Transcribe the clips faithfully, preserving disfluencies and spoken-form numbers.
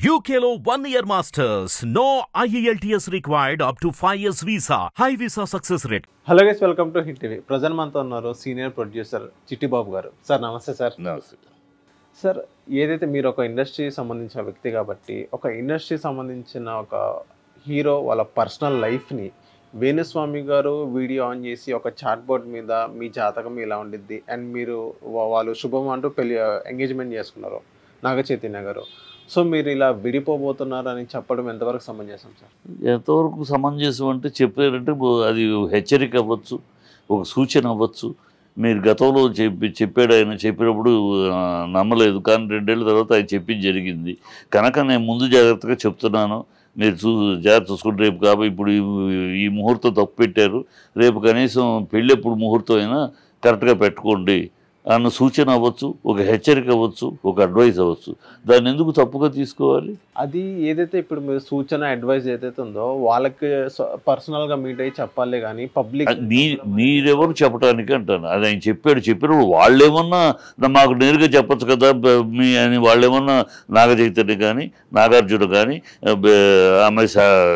U K లో one year masters. No I E L T S required up to five years visa. High visa success rate. Hello guys, welcome to Hit TV. Present మనతో ఉన్నారు senior producer Chittibabu గారు. Sir నమస్తే. Sir నమస్తే. Sir, ఏదైతే మీరు ఒక industry సంబంధించిన వ్యక్తి కాబట్టి ఒక ఇండస్ట్రీ సంబంధించిన ఒక హీరో వాళ్ళ పర్సనల్ లైఫ్ని వేణుస్వామి గారు వీడియో ఆన్ చేసి ఒక చాట్ బోర్డ్ మీద మీ జాతకం ఇలా ఉండిద్ది అండ్ మీరు వాళ్ళు శుభం అంటూ పెళ్లి ఎంగేజ్మెంట్ చేసుకున్నారు నాగ చైతన్య గారు. సో మీరు ఇలా విడిపోబోతున్నారు అని చెప్పడం ఎంతవరకు సమంజసం సార్? ఎంతవరకు సమంజసం అంటే చెప్పారంటే అది హెచ్చరిక అవ్వచ్చు, ఒక సూచన అవ్వచ్చు. మీరు గతంలో చెప్పి చెప్పాడు ఆయన చెప్పినప్పుడు నమ్మలేదు, కానీ రెండేళ్ళ తర్వాత ఆయన చెప్పింది జరిగింది కనుక నేను ముందు జాగ్రత్తగా చెప్తున్నాను. మీరు చూ జాగ్రత్త చూసుకుంటే రేపు కాబట్టి ఇప్పుడు ఈ ముహూర్తం తప్పు పెట్టారు, రేపు కనీసం పెళ్ళి ఎప్పుడు ముహూర్తం అయినా కరెక్ట్గా పెట్టుకోండి అన్న సూచన అవ్వచ్చు, ఒక హెచ్చరిక అవ్వచ్చు, ఒక అడ్వైస్ అవ్వచ్చు. దాన్ని ఎందుకు తప్పుగా తీసుకోవాలి? అది ఏదైతే ఇప్పుడు మీరు సూచన అడ్వైస్ ఏదైతే ఉందో వాళ్ళకి పర్సనల్గా మీట్ అయ్యి చెప్పాలి, కానీ పబ్లిక్ మీ మీరెవరు చెప్పడానికి అంటాను. అది ఆయన చెప్పాడు, చెప్పినప్పుడు వాళ్ళేమన్నా మాకు నేరుగా చెప్పచ్చు కదా మీ అని వాళ్ళేమన్నా నాగ చైతన్య కానీ నాగార్జున కానీ అమ్మాయి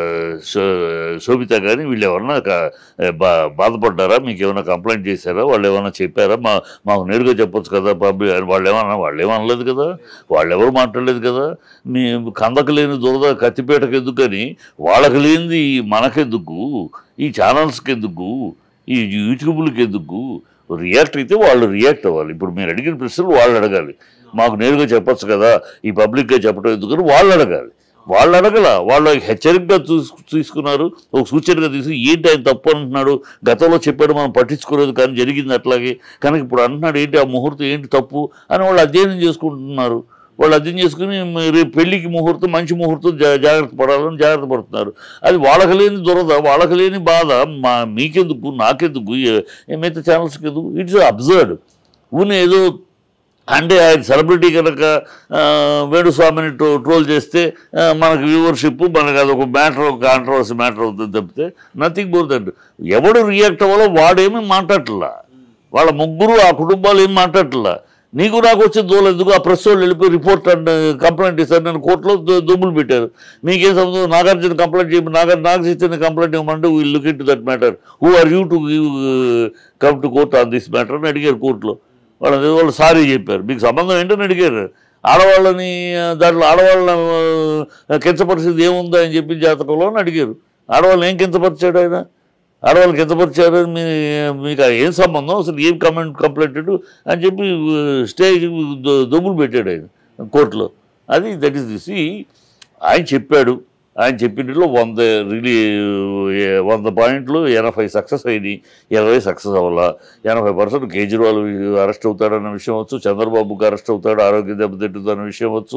శోభిత కానీ వీళ్ళు ఎవరన్నా బా బాధపడ్డారా, మీకు ఏమైనా కంప్లైంట్ చేశారా, వాళ్ళు ఏమైనా చెప్పారా, మా మాకు నేరుగా చెప్పొచ్చు కదా పబ్లిక్ అని వాళ్ళు ఏమన్నా వాళ్ళు ఏమనలేదు కదా, వాళ్ళు ఎవరు మాట్లాడలేదు కదా. మీ కందకు లేని దురద కత్తిపేటకు ఎందుకని వాళ్ళకి లేనిది మనకెందుకు, ఈ ఛానల్స్కి ఎందుకు, ఈ యూట్యూబ్లకి ఎందుకు? రియాక్ట్ అయితే వాళ్ళు రియాక్ట్ అవ్వాలి. ఇప్పుడు మీరు అడిగిన ప్రశ్నలు వాళ్ళు అడగాలి, మాకు నేరుగా చెప్పచ్చు కదా ఈ పబ్లిక్గా చెప్పడం ఎందుకని వాళ్ళు అడగాలి. వాళ్ళు అడగల, వాళ్ళు హెచ్చరికగా తీసుకున్నారు, ఒక సూచనగా తీసుకుని ఏంటి ఆయన తప్పు అంటున్నాడు, గతంలో చెప్పాడు మనం పట్టించుకోలేదు కానీ జరిగింది అట్లాగే కనుక ఇప్పుడు అంటున్నాడు ఏంటి ఆ ముహూర్తం ఏంటి తప్పు అని వాళ్ళు అధ్యయనం చేసుకుంటున్నారు. వాళ్ళు అర్థం చేసుకుని రేపు పెళ్లికి ముహూర్తం మంచి ముహూర్తం జాగ్రత్త పడాలని జాగ్రత్త పడుతున్నారు. అది వాళ్ళకి లేని దురద, వాళ్ళకి లేని బాధ మా మీకెందుకు నాకెందుకు మిగతా ఛానల్స్కి ఎందుకు? It's absurd. ఊనే ఏదో అంటే ఆయన సెలబ్రిటీ కనుక వేణుస్వామిని ట్రో ట్రోల్ చేస్తే మనకు వ్యూవర్షిప్, మనకు అదొక మ్యాటర్, ఒక కాంట్రవర్సీ మ్యాటర్ అవుతుంది తప్పితే నథింగ్ మోర్ దట్. ఎవడు రియాక్ట్ అవ్వాలో వాడేమీ మాట్లాడట్లా, వాళ్ళ ముగ్గురు ఆ కుటుంబాలు ఏం మాట్లాడట్లా. నీకు నాకు వచ్చే దోలు ఎందుకు? ఆ ప్రెస్ వాళ్ళు వెళ్ళిపోయి రిపోర్ట్ అండ్ కంప్లైంట్ ఇస్తారు, నేను కోర్టులో దొబ్బులు పెట్టారు. మీకేం సంబంధం? నాగార్జున కంప్లైంట్ చేయమని నాగ నాగ చైతన్య కంప్లైంట్ ఇవ్వమంటే will look into that matter, who are you to give come to court on this matter అని అడిగారు కోర్టులో. వాళ్ళ వాళ్ళు సారీ చెప్పారు. మీకు సంబంధం ఏంటని అడిగారు. ఆడవాళ్ళని దాంట్లో ఆడవాళ్ళ కించపరిచేది ఏముందా అని చెప్పి జాతకంలో అని అడిగారు. ఆడవాళ్ళని ఏం కించపరిచాడు ఆయన? ఆడవాళ్ళకి కించపరిచారు మీ మీకు ఏం సంబంధం, అసలు ఏం కమెంట్ కంప్లైంటెడ్ అని చెప్పి స్టేజ్ దొబ్బులు పెట్టాడు ఆయన కోర్టులో. అది దట్ ఈస్ దిస్. ఆయన చెప్పాడు, ఆయన చెప్పినట్లో వంద రిలీ వంద పాయింట్లు ఎనభై సక్సెస్ అయినాయి, ఇరవై సక్సెస్ అవ్వాల. ఎనభై పర్సెంట్ కేజ్రీవాల్ అరెస్ట్ అవుతాడన్న విషయం వచ్చు, చంద్రబాబుకి అరెస్ట్ అవుతాడు, ఆరోగ్య దెబ్బతింటుందన్న విషయం వచ్చు,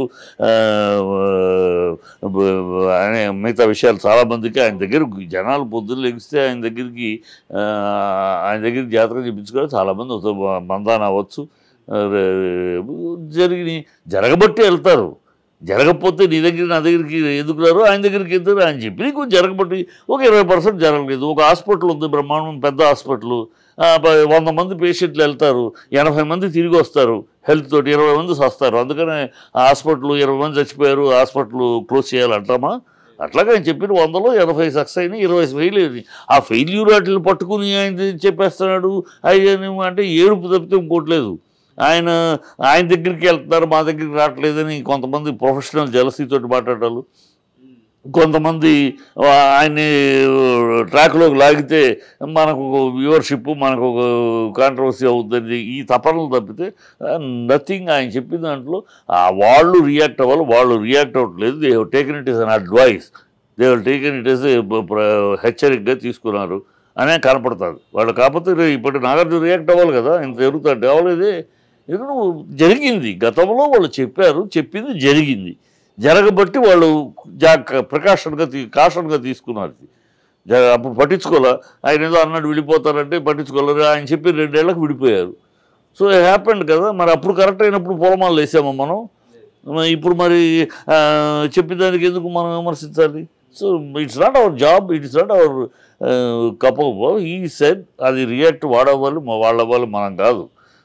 అనే మిగతా విషయాలు చాలామందికి ఆయన దగ్గర జనాలు పొద్దున్న లెగిస్తే ఆయన దగ్గరికి ఆయన దగ్గరికి జాతకం చెప్పించుకోవడం చాలామంది మందాన అవ్వచ్చు జరిగి జరగబట్టి వెళ్తారు. జరగకపోతే నీ దగ్గర నా దగ్గరికి ఎందుకు రారు, ఆయన దగ్గరికి ఎందుకు ఆయన చెప్పి నీకు జరగబట్టి ఒక ఇరవై పర్సెంట్ జరగలేదు. ఒక హాస్పిటల్ ఉంది, బ్రహ్మాండం పెద్ద హాస్పిటల్, వంద మంది పేషెంట్లు వెళ్తారు, ఎనభై మంది తిరిగి వస్తారు హెల్త్ తోటి, ఇరవై మంది వస్తారు. అందుకనే ఆ హాస్పిటల్ ఇరవై మంది చచ్చిపోయారు, హాస్పిటల్ క్లోజ్ చేయాలంటామా? అట్లాగే ఆయన చెప్పిన వందలో ఎనభై సక్సెస్ అయినాయి, ఇరవై ఫెయిల్ అయింది. ఆ ఫెయిల్యూర్ వాటిని పట్టుకుని ఆయన చెప్పేస్తున్నాడు అయ్యా అంటే ఏడుపు తప్పితే ఇంకోట్లేదు. ఆయన ఆయన దగ్గరికి వెళ్తున్నారు, మా దగ్గరికి రావట్లేదని కొంతమంది ప్రొఫెషనల్ జలసీతో మాట్లాడాలి, కొంతమంది ఆయన్ని ట్రాక్లోకి లాగితే మనకు ఒక వ్యూవర్షిప్, మనకు ఒక కాంట్రవర్సీ అవుతుంది, ఈ తపనలు తప్పితే నథింగ్. ఆయన చెప్పిన దాంట్లో వాళ్ళు రియాక్ట్ అవ్వాలి, వాళ్ళు రియాక్ట్ అవ్వట్లేదు. They have taken it is an advice, they have taken it is హెచ్చరికగా తీసుకున్నారు అనే కనపడుతుంది వాళ్ళు. కాకపోతే ఇప్పుడు నాగార్జున రియాక్ట్ అవ్వాలి కదా, ఇంత జరుగుతుంది అవ్వలేదే. ఇక్కడ జరిగింది, గతంలో వాళ్ళు చెప్పారు, చెప్పింది జరిగింది, జరగబట్టి వాళ్ళు జాగ్రత్త ప్రికాషన్గా తీ కాషన్గా తీసుకున్నారు. జ అప్పుడు పట్టించుకోలే, ఆయన ఏదో అన్నాడు విడిపోతారంటే పట్టించుకోలేరు, ఆయన చెప్పి రెండేళ్లకు విడిపోయారు. సో హ్యాపెండ్ కదా. మరి అప్పుడు కరెక్ట్ అయినప్పుడు పొలమాలు వేసామా మనం? ఇప్పుడు మరి చెప్పిన దానికి ఎందుకు మనం విమర్శించాలి? So it's not our job, it's not our cup of. He said అది రియాక్ట్ వాడవ్వాలి, వాళ్ళవ్వాలి, మనం కాదు.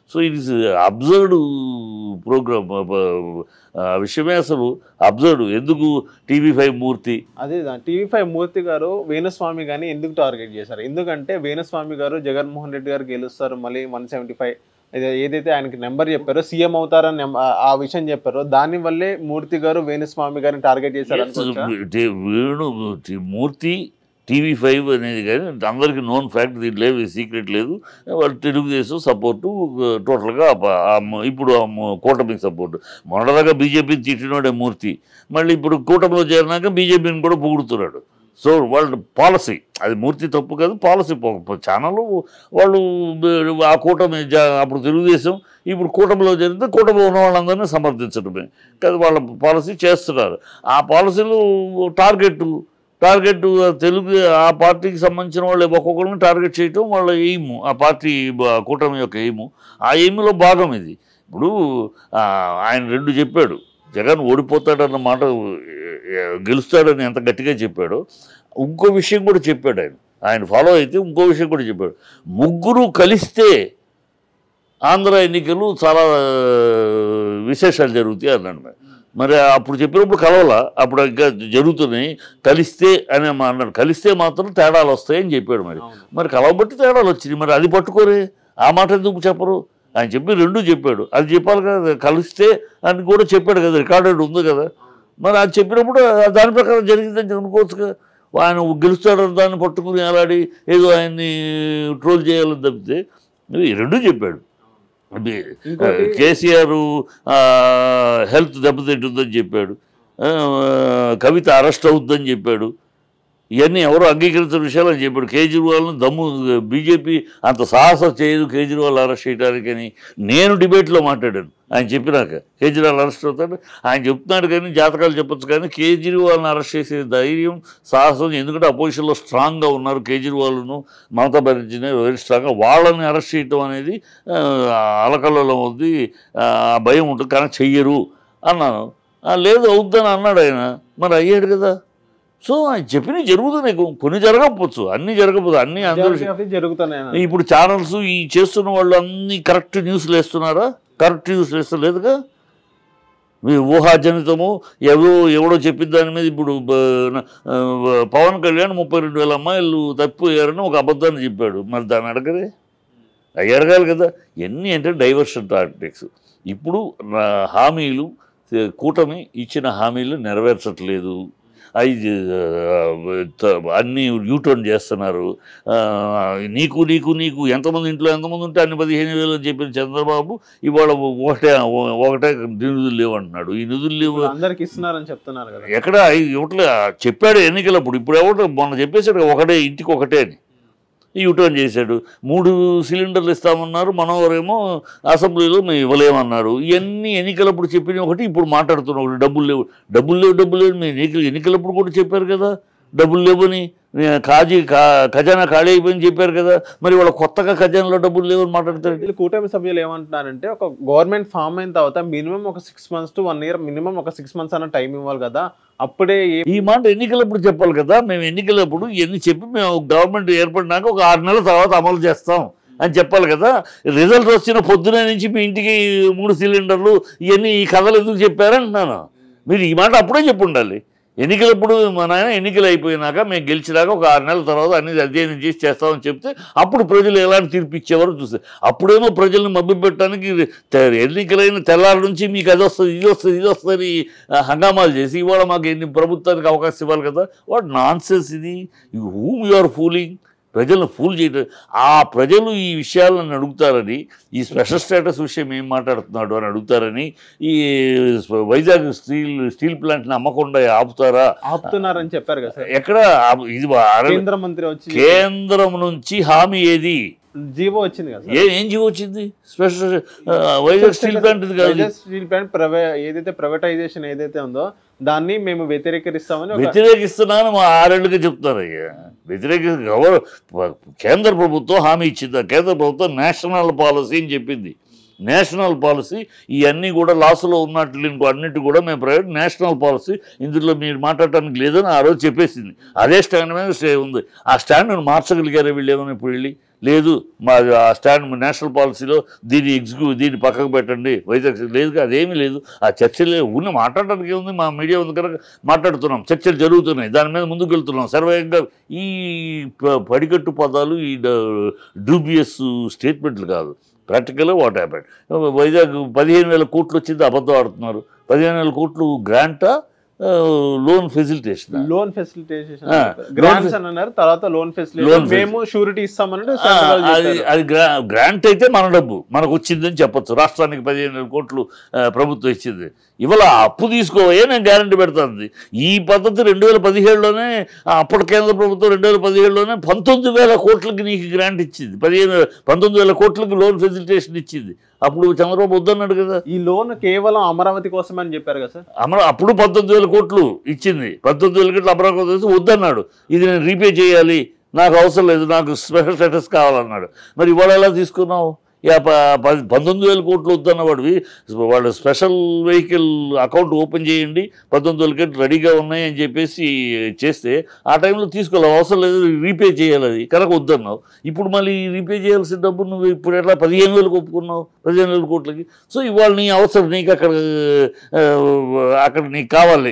So it is observed program. విషయమే అసలు అబ్జర్వ్డ్. ఎందుకు టీవీ ఫైవ్ మూర్తి అదే టీవీ ఫైవ్ మూర్తి గారు వేణుస్వామి గారిని ఎందుకు టార్గెట్ చేశారు? ఎందుకంటే వేణుస్వామి గారు జగన్మోహన్ రెడ్డి గారు గెలుస్తారు మళ్ళీ వన్ సెవెంటీ ఫైవ్ ఏదైతే ఆయనకి నెంబర్ చెప్పారో సీఎం అవుతారని ఆ విషయం చెప్పారో దాని వల్లే మూర్తి గారు వేణుస్వామి గారిని టార్గెట్ చేశారు అనుకోవచ్చా? వేణు మూర్తి టీవీ ఫైవ్ అనేది కానీ అందరికీ నోన్ ఫ్యాక్ట్, దీంట్లో ఏమి సీక్రెట్ లేదు. వాళ్ళు తెలుగుదేశం సపోర్టు టోటల్గా ఇప్పుడు కూటమికి సపోర్టు. మొదటగా బీజేపీని తిట్టినోడే మూర్తి, మళ్ళీ ఇప్పుడు కూటమిలో చేరినాక బీజేపీని కూడా పొగుడుతున్నాడు. సో వాళ్ళ పాలసీ అది మూర్తి తప్పు కాదు, పాలసీ ఛానల్ వాళ్ళు ఆ కూటమి అప్పుడు తెలుగుదేశం ఇప్పుడు కూటమిలో జరిగితే కూటమిలో ఉన్న వాళ్ళందరినీ సమర్థించడమే కాదు వాళ్ళ పాలసీ చేస్తున్నారు. ఆ పాలసీలు టార్గెట్ టార్గెట్ తెలుగు ఆ పార్టీకి సంబంధించిన వాళ్ళు ఒక్కొక్కరిని టార్గెట్ చేయటం వాళ్ళ ఎయిము, ఆ పార్టీ కూటమి యొక్క ఎయిము. ఆ ఎయిమ్లో భాగం ఇది. ఇప్పుడు ఆయన రెండు చెప్పాడు, జగన్ ఓడిపోతాడన్న మాట గెలుస్తాడని ఎంత గట్టిగా చెప్పాడో ఇంకో విషయం కూడా చెప్పాడు. ఆయన ఆయన ఫాలో అయితే ఇంకో విషయం కూడా చెప్పాడు, ముగ్గురు కలిస్తే ఆంధ్ర ఎన్నికలు చాలా విశేషాలు జరుగుతాయి అన్నాడు. మరి అప్పుడు చెప్పినప్పుడు కలవలా, అప్పుడు ఇంకా జరుగుతున్నాయి, కలిస్తే అని అన్నాడు. కలిస్తే మాత్రం తేడాలు వస్తాయని చెప్పాడు. మరి మరి కలవబట్టి తేడాలు వచ్చినాయి. మరి అది పట్టుకోరే, ఆ మాట ఎందుకు చెప్పరు? ఆయన చెప్పి రెండు చెప్పాడు, అది చెప్పాలి కదా. కలిస్తే అని కూడా చెప్పాడు కదా, రికార్డెడ్ ఉంది కదా. మరి అది చెప్పినప్పుడు దాని ప్రకారం జరిగిందని అనుకోవచ్చు కదా. ఆయన గెలుస్తాడని దాన్ని పట్టుకుని అలాడి ఏదో ఆయన్ని ట్రోల్ చేయాలని తప్పితే రెండు చెప్పాడు. కేసీఆర్ హెల్త్ దెబ్బతింటుందని చెప్పాడు, కవిత అరెస్ట్ అవుతుందని చెప్పాడు. ఇవన్నీ ఎవరు అంగీకరించిన విషయాలు అని చెప్పాడు. కేజ్రీవాల్ను దమ్ము బీజేపీ అంత సాహసం చేయదు కేజ్రీవాల్ అరెస్ట్ చేయడానికి అని నేను డిబేట్లో మాట్లాడాను. ఆయన చెప్పినాక కేజ్రీవాల్ అరెస్ట్ అవుతాడు ఆయన చెప్తున్నాడు, కానీ జాతకాలు చెప్పచ్చు. కానీ కేజ్రీవాల్ని అరెస్ట్ చేసే ధైర్యం సాహసం, ఎందుకంటే అపోజిషన్లో స్ట్రాంగ్గా ఉన్నారు కేజ్రీవాల్ను మమతా బెనర్జీని వెరీ స్ట్రాంగ్గా, వాళ్ళని అరెస్ట్ చేయటం అనేది అలకల్లో ఉంది, భయం ఉంటుంది, కానీ చెయ్యరు అన్నాను. లేదు అవుద్దని అన్నాడు ఆయన, మరి అయ్యాడు కదా. సో ఆయన చెప్పినవి జరుగుతున్నాయి, కొన్ని జరగకపోవచ్చు, అన్నీ జరగకపోదు, అన్నీ అందరూ జరుగుతున్నాయి. ఇప్పుడు ఛానల్స్ ఈ చేస్తున్న వాళ్ళు అన్నీ కరెక్ట్ న్యూస్లు వేస్తున్నారా? కరెక్ట్ న్యూస్లు వేస్తలేదుగా. మీ ఊహాజనితము ఎవరో ఎవడో చెప్పిన దాని మీద ఇప్పుడు పవన్ కళ్యాణ్ ముప్పై రెండు వేల అమ్మాయిలు తప్పిపోయారని ఒక అబద్ధాన్ని చెప్పాడు. మరి దాన్ని అడగరే, అవి అడగాలి కదా. ఎన్ని అంటే డైవర్షన్ టాక్టిక్స్. ఇప్పుడు హామీలు కూటమి ఇచ్చిన హామీలు నెరవేర్చట్లేదు, అవి అన్నీ యూటర్న్ చేస్తున్నారు. నీకు నీకు నీకు ఎంతమంది ఇంట్లో ఎంతమంది ఉంటే అన్ని పదిహేను వేలు అని చెప్పిన చంద్రబాబు ఇవాళ ఒకటే ఒకటే నిధులు లేవు అంటున్నాడు. ఈ నిధులు లేవు అందరికి ఇస్తున్నారని చెప్తున్నారు కదా. ఎక్కడ ఇవ్వట్లే చెప్పాడు ఎన్నికలప్పుడు. ఇప్పుడు ఎవరు మొన్న చెప్పేశాడు ఒకటే ఇంటికి ఒకటే అని, యూటర్న్ చేశాడు. మూడు సిలిండర్లు ఇస్తామన్నారు, మనోరేమో అసెంబ్లీలో మేము ఇవ్వలేమన్నారు. ఇవన్నీ ఎన్నికలప్పుడు చెప్పిన ఒకటి, ఇప్పుడు మాట్లాడుతున్నాం ఒకటి. డబ్బులు లేవు డబ్బులు లేవు డబ్బులు లేవు మేము ఎన్నికలు ఎన్నికలప్పుడు కూడా చెప్పారు కదా డబ్బులు లేవని. కాజీ ఖజానా ఖాళీ అయిపోయింది చెప్పారు కదా. మరి వాళ్ళ కొత్తగా ఖజానాలో డబ్బులు లేవని మాట్లాడతారు. కూటమి సభ్యులు ఏమంటున్నారంటే, ఒక గవర్నమెంట్ ఫామ్ అయిన తర్వాత మినిమం ఒక six months to one year minimum ఒక సిక్స్ మంత్స్ అన్న టైం ఇవ్వాలి కదా. అప్పుడే ఈ మాట ఎన్నికలప్పుడు చెప్పాలి కదా. మేము ఎన్నికలప్పుడు ఇవన్నీ చెప్పి మేము గవర్నమెంట్ ఏర్పడినాక ఒక ఆరు నెలల తర్వాత అమలు చేస్తాం అని చెప్పాలి కదా. రిజల్ట్ వచ్చిన పొద్దునే నుంచి మీ ఇంటికి మూడు సిలిండర్లు ఇవన్నీ ఈ కథలు ఎందుకు చెప్పారంటున్నాను. మీరు ఈ మాట అప్పుడే చెప్పి ఉండాలి. ఎన్నికలప్పుడు మన ఆయన ఎన్నికలు అయిపోయినాక మేము గెలిచినాక ఒక ఆరు నెలల తర్వాత అన్ని అధ్యయనం చేసి చేస్తామని చెప్తే అప్పుడు ప్రజలు ఎలాంటి తీర్పు ఇచ్చేవారో చూస్తే, అప్పుడేమో ప్రజల్ని మభ్యపెట్టడానికి ఎన్నికలైన తెల్లారి నుంచి మీకు అది వస్తుంది ఇది వస్తుంది ఇది వస్తుంది హంగామాలు చేసి ఇవాళ మాకు ఎన్ని ప్రభుత్వానికి అవకాశం ఇవ్వాలి కదా. వాట్ నాన్ సెన్స్ ఇది. Whom you are fooling. ప్రజలను ఫూల్ చేయడం. ఆ ప్రజలు ఈ విషయాలను అడుగుతారని, ఈ స్పెషల్ స్టేటస్ విషయం ఏం మాట్లాడుతున్నాడు అని అడుగుతారని, ఈ వైజాగ్ స్టీల్ స్టీల్ ప్లాంట్ని అమ్మకుండా ఆపుతారా ఆపుతున్నారని చెప్పారు కదా. ఎక్కడ ఇది కేంద్ర మంత్రి వచ్చి కేంద్రం నుంచి హామీ ఏది జీవో వచ్చింది కదా. ఏ ఏం జీవో వచ్చింది? Special Vizag steel plant steel plant private ఏదైతే ప్రైవేటైజేషన్ ఏదైతే ఉందో దాన్ని మేము వ్యతిరేకిస్తామని వ్యతిరేకిస్తున్నాను మా ఆరేళ్ళుగా చెప్తారు. అయ్యా వ్యతిరేకి కేంద్ర ప్రభుత్వం హామీ ఇచ్చిందా? కేంద్ర ప్రభుత్వం నేషనల్ పాలసీ అని చెప్పింది. National policy. ఇవన్నీ కూడా లాస్లో ఉన్నట్లు ఇంకో అన్నిటి కూడా మేము ప్రైవేట్ నేషనల్ పాలసీ, ఇందులో మీరు మాట్లాడటానికి లేదని ఆ రోజు చెప్పేసింది. అదే స్టాండ్ మీద స్టే ఉంది. ఆ స్టాండ్ను మార్చగలిగారే వీళ్ళు ఏమైనా ఇప్పుడు వెళ్ళి? లేదు, మా ఆ స్టాండ్ నేషనల్ పాలసీలో దీన్ని ఎగ్జిక్యూ దీన్ని పక్కకు పెట్టండి వైజాగ్ లేదు, అదేమీ లేదు. ఆ చర్చలు ఉన్న మాట్లాడడానికి ఏముంది, మా మీడియా ఉంది కనుక మాట్లాడుతున్నాం, చర్చలు జరుగుతున్నాయి, దాని మీద ముందుకు వెళ్తున్నాం. సర్వేయంగా ఈ పడికట్టు పదాలు, ఈ డూబియస్ స్టేట్మెంట్లు కాదు, ప్రాక్టికల్గా వాట్ హ్యాపెండ్. వైజాగ్ పదిహేను వేల కోట్లు వచ్చింది, అబద్ధం ఆడుతున్నారు. పదిహేను వేల కోట్లు గ్రాంటా, loan facilitation loan facilitation grants అని అన్నారు. తర్వాత లోన్ ఫెసిలిటీ మేము షూరిటీ ఇస్తామన్నట్టు అది గ్రాంట్ అయితే మన డబ్బు మనకు వచ్చిందని చెప్పొచ్చు. రాష్ట్రానికి పదిహేను వేల కోట్లు ప్రభుత్వం ఇచ్చింది. ఇవాళ అప్పు తీసుకోవే నేను గ్యారంటీ పెడుతుంది. ఈ పద్ధతి రెండు వేల పదిహేడులోనే అప్పటి కేంద్ర ప్రభుత్వం రెండు వేల పదిహేడులోనే పంతొమ్మిది వేల కోట్లకి నీకు గ్రాంట్ ఇచ్చింది, పదిహేను పంతొమ్మిది వేల కోట్లకి లోన్ ఫెసిలిటేషన్ ఇచ్చింది. అప్పుడు చంద్రబాబు వద్దన్నాడు కదా. ఈ లోన్ కేవలం అమరావతి కోసం అని చెప్పారు కదా సార్. అమరా అప్పుడు పంతొమ్మిది వేల కోట్లు ఇచ్చింది, పంతొమ్మిది వేల కోట్లు అమరావతి వద్దన్నాడు. ఇది నేను రీపే చేయాలి, నాకు అవసరం లేదు, నాకు స్పెషల్ స్టేటస్ కావాలన్నాడు. మరి ఇవాళ ఎలా తీసుకున్నావు? యా పంతొమ్మిది వేల కోట్లు వద్దన్న వాడివి వాళ్ళు స్పెషల్ వెహికల్ అకౌంట్ ఓపెన్ చేయండి, పంతొమ్మిది వేల కోట్లు రెడీగా ఉన్నాయి అని చెప్పేసి చేస్తే ఆ టైంలో తీసుకోవాలి, అవసరం లేదు, రీపే చేయాలి, అది కనుక వద్దన్నావు. ఇప్పుడు మళ్ళీ రీపే చేయాల్సిన డబ్బు నువ్వు ఇప్పుడు ఎట్లా పదిహేను వేలకు ఒప్పుకున్నావు, పదిహేను వేల కోట్లకి. సో ఇవాళ నీ అవసరం, నీకు అక్కడ అక్కడ నీకు కావాలి,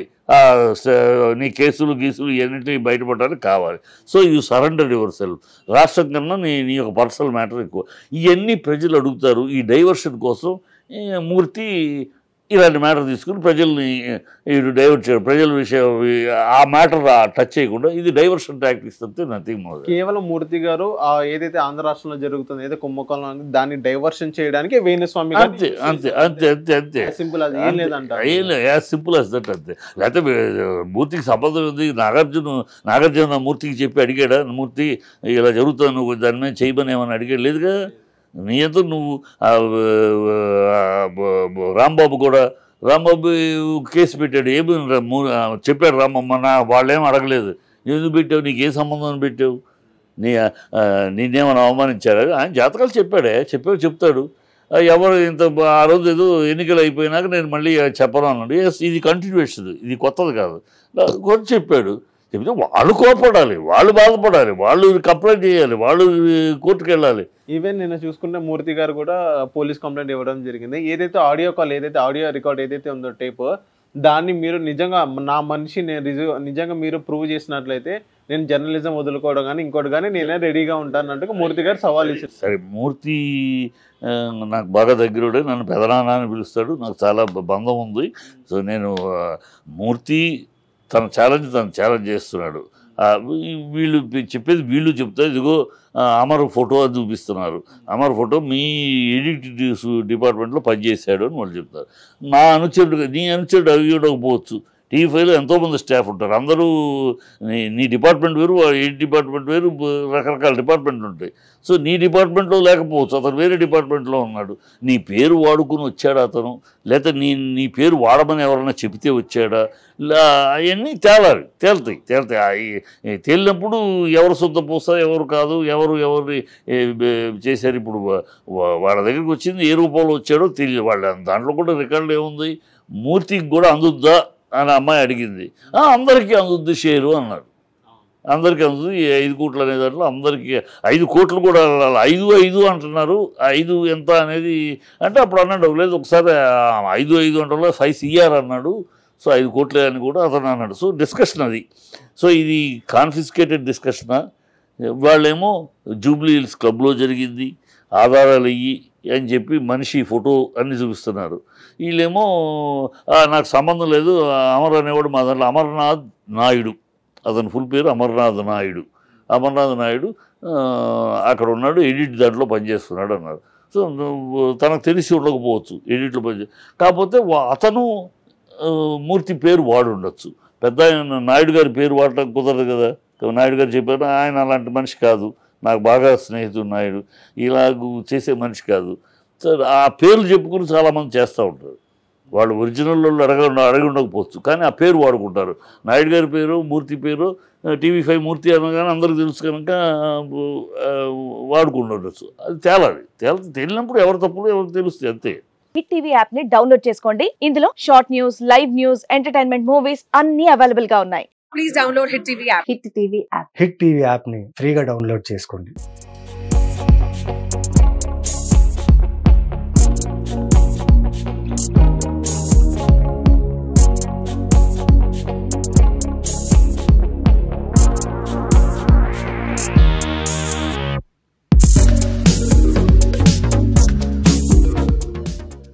నీ కేసులు గీసులు ఇవన్నింటినీ బయటపడడానికి కావాలి. So you surrender yourself. రాష్ట్రం కన్నా నీ నీ యొక్క పర్సనల్ మ్యాటర్ ఎక్కువ. ఇవన్నీ ప్రజలు అడుగుతారు. ఈ డైవర్షన్ కోసం మూర్తి ఇలాంటి మ్యాటర్ తీసుకుని ప్రజల్ని ఇటు డైవర్ట్ చేయడం, ప్రజల విషయం ఆ మ్యాటర్ టచ్ చేయకుండా ఇది డైవర్షన్ టాక్టిక్స్ తప్పితే నథింగ్ మోర్. కేవలం మూర్తి గారు ఏదైతే ఆంధ్ర రాష్ట్రంలో జరుగుతుంది, ఏదైతే కుంభకోణం, దాన్ని డైవర్షన్ చేయడానికి వేణుస్వామి అంతే అంతే అంతే అంతే అంతే సింపుల్. అది ఏం లేదంట, ఏం లేదు, యాజ్ సింపుల్ అస్ దట్. అంతే. లేకపోతే మూర్తికి సంబంధం ఉంది. నాగార్జున నాగార్జున మూర్తికి చెప్పి అడిగాడా, మూర్తి ఇలా జరుగుతుంది నువ్వు దాని మీద చేయమని ఏమని అడిగాడు? లేదుగా. నీ ఎంతో నువ్వు రాంబాబు కూడా రాంబాబు కేసు పెట్టాడు, ఏమి చెప్పాడు రామమ్మ, నా వాళ్ళేం అడగలేదు, ఎందుకు పెట్టావు, నీకు ఏ సంబంధం పెట్టావు, నీ నేనేమైనా అవమానించాడు? ఆయన జాతకాలు చెప్పాడే, చెప్పాడు చెప్తాడు. ఎవరు ఇంత ఆ రోజు ఏదో ఎన్నికలు అయిపోయినాక నేను మళ్ళీ చెప్పను అన్నాడు. ఎస్, ఇది కంటిన్యూషన్, ఇది కొత్తది కాదు, కొంచెం చెప్పాడు. చెప్తే వాళ్ళు కోపడాలి, వాళ్ళు బాధపడాలి, వాళ్ళు కంప్లైంట్ చేయాలి, వాళ్ళు కోర్టుకు వెళ్ళాలి. ఈవెన్ నేను చూసుకుంటే మూర్తి గారు కూడా పోలీస్ కంప్లైంట్ ఇవ్వడం జరిగింది. ఏదైతే ఆడియో కాల్, ఏదైతే ఆడియో రికార్డ్ ఏదైతే ఉందో టేప్, దాన్ని మీరు నిజంగా నా మనిషి నేను రిజర్వ్ నిజంగా మీరు ప్రూవ్ చేసినట్లయితే నేను జర్నలిజం వదులుకోవడం కానీ ఇంకోటి కానీ నేనే రెడీగా ఉంటాను అన్నట్టుగా మూర్తి గారు సవాల్ ఇచ్చారు. సరే, మూర్తి నాకు బాగా దగ్గరుడే, నన్ను పెదనాన్న అని పిలుస్తాడు, నాకు చాలా బంధం ఉంది. సో నేను మూర్తి తన ఛాలెంజ్ తను ఛాలెంజ్ చేస్తున్నాడు. వీళ్ళు చెప్పేది వీళ్ళు చెప్తారు, ఇదిగో అమర్ ఫోటో అని చూపిస్తున్నారు, అమర్ ఫోటో మీ ఎడిట్ డిపార్ట్మెంట్లో పనిచేశాడు అని వాళ్ళు చెప్తారు. నా అనుచరుడు, నీ అనుచరుడు అవి ఉండకపోవచ్చు. టీవీ ఫైవ్లో ఎంతోమంది స్టాఫ్ ఉంటారు, అందరూ నీ నీ డిపార్ట్మెంట్ వేరు, ఏ డిపార్ట్మెంట్ వేరు, రకరకాల డిపార్ట్మెంట్లు ఉంటాయి. సో నీ డిపార్ట్మెంట్లో లేకపోవచ్చు, అతను వేరే డిపార్ట్మెంట్లో ఉన్నాడు. నీ పేరు వాడుకుని వచ్చాడా అతను, లేకపోతే నీ నీ పేరు వాడమని ఎవరైనా చెబితే వచ్చాడా, అవన్నీ తేలాలి, తేలుతాయి తేలుతాయి తేలినప్పుడు ఎవరు శుద్ధ పూస ఎవరు కాదు, ఎవరు ఎవరు చేశారు. ఇప్పుడు వాళ్ళ దగ్గరికి వచ్చింది ఏ రూపంలో వచ్చాడో తెలియదు. వాళ్ళ దాంట్లో కూడా రికార్డులు ఏముంది, మూర్తికి కూడా అందుద్దా అని అమ్మాయి అడిగింది. అందరికీ అందుద్ది షేరు అన్నాడు, అందరికీ అందుతుంది ఐదు కోట్లు అనే దాంట్లో అందరికీ ఐదు కోట్లు కూడా ఐదు ఐదు అంటున్నారు. ఐదు ఎంత అనేది అంటే అప్పుడు అన్నాడు, లేదు ఒకసారి ఐదు ఐదు అంటే ఫైవ్ సిఆర్ అన్నాడు, సో ఐదు కోట్లే అని కూడా అతను అన్నాడు. సో డిస్కషన్ అది. సో ఇది కాన్ఫిస్కేటెడ్ డిస్కషనా, వాళ్ళేమో జూబ్లీ హిల్స్ క్లబ్లో జరిగింది, ఆధారాలు ఇయ్యి అని చెప్పి మనిషి ఫోటో అన్నీ చూపిస్తున్నారు. వీళ్ళేమో నాకు సంబంధం లేదు, అమర్ అనేవాడు మా దాంట్లో అమర్నాథ్ నాయుడు, అతని ఫుల్ పేరు అమర్నాథ్ నాయుడు, అమర్నాథ్ నాయుడు అక్కడ ఉన్నాడు, ఎడిట్ దాంట్లో పనిచేస్తున్నాడు అన్నారు. సో తనకు తెలిసి ఉండకపోవచ్చు ఎడిట్లో పనిచే, కాకపోతే అతను మూర్తి పేరు వాడు ఉండొచ్చు. పెద్ద నాయుడు గారి పేరు వాడటం కుదరదు కదా. నాయుడు గారు చెప్పారు ఆయన అలాంటి మనిషి కాదు, నాకు బాగా స్నేహితుడు నాయుడు, ఇలాగ చేసే మనిషి కాదు. సో ఆ పేర్లు చెప్పుకుని చాలామంది చేస్తూ ఉంటారు. వాళ్ళు ఒరిజినల్ వాళ్ళు అడగ అడిగి ఉండకపోవచ్చు, కానీ ఆ పేరు వాడుకుంటారు. నాయుడు గారి పేరు, మూర్తి పేరు, టీవీ ఫైవ్ మూర్తి అనగానే అందరికీ తెలుసు కనుక వాడుకుంటుండొచ్చు. అది తేలాలి. తేల తేలినప్పుడు ఎవరు తప్పులు ఎవరు తెలుస్తుంది అంతే. హిట్ టీవీ యాప్ ని డౌన్లోడ్ చేసుకోండి. ఇందులో short news, live news, entertainment movies అన్ని అవైలబుల్ గా ఉన్నాయి. Please download Hit TV app. Hit TV app Hit TV యాప్ని ఫ్రీగా డౌన్లోడ్ చేసుకోండి.